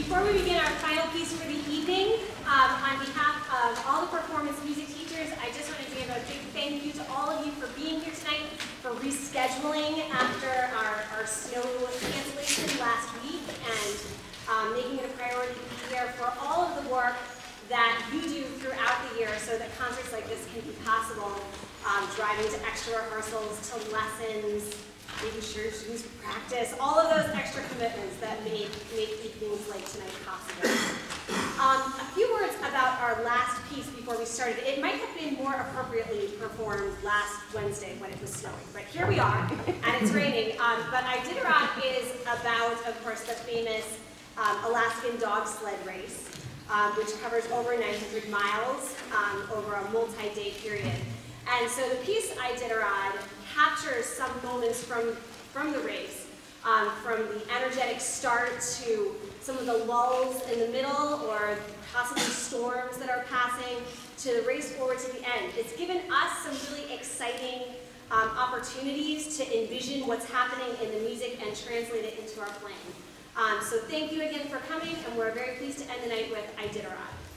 Before we begin our final piece for the evening, on behalf of all the performance music teachers, I just want to give a big thank you to all of you for being here tonight, for rescheduling after our snow cancellation last week, and making it a priority to be here, for all of the work that you do throughout the year so that concerts like this can be possible, driving to extra rehearsals, to lessons, making sure students practice, all of those extra commitments that make evenings like tonight possible. A few words about our last piece before we started. It might have been more appropriately performed last Wednesday when it was snowing, but here we are, and it's raining. But Iditarod is about, of course, the famous Alaskan dog sled race, which covers over 900 miles over a multi-day period. And so the piece Iditarod captures some moments from the race, from the energetic start to some of the lulls in the middle or possibly storms that are passing to the race forward to the end. It's given us some really exciting opportunities to envision what's happening in the music and translate it into our playing. So thank you again for coming, and we're very pleased to end the night with Iditarod.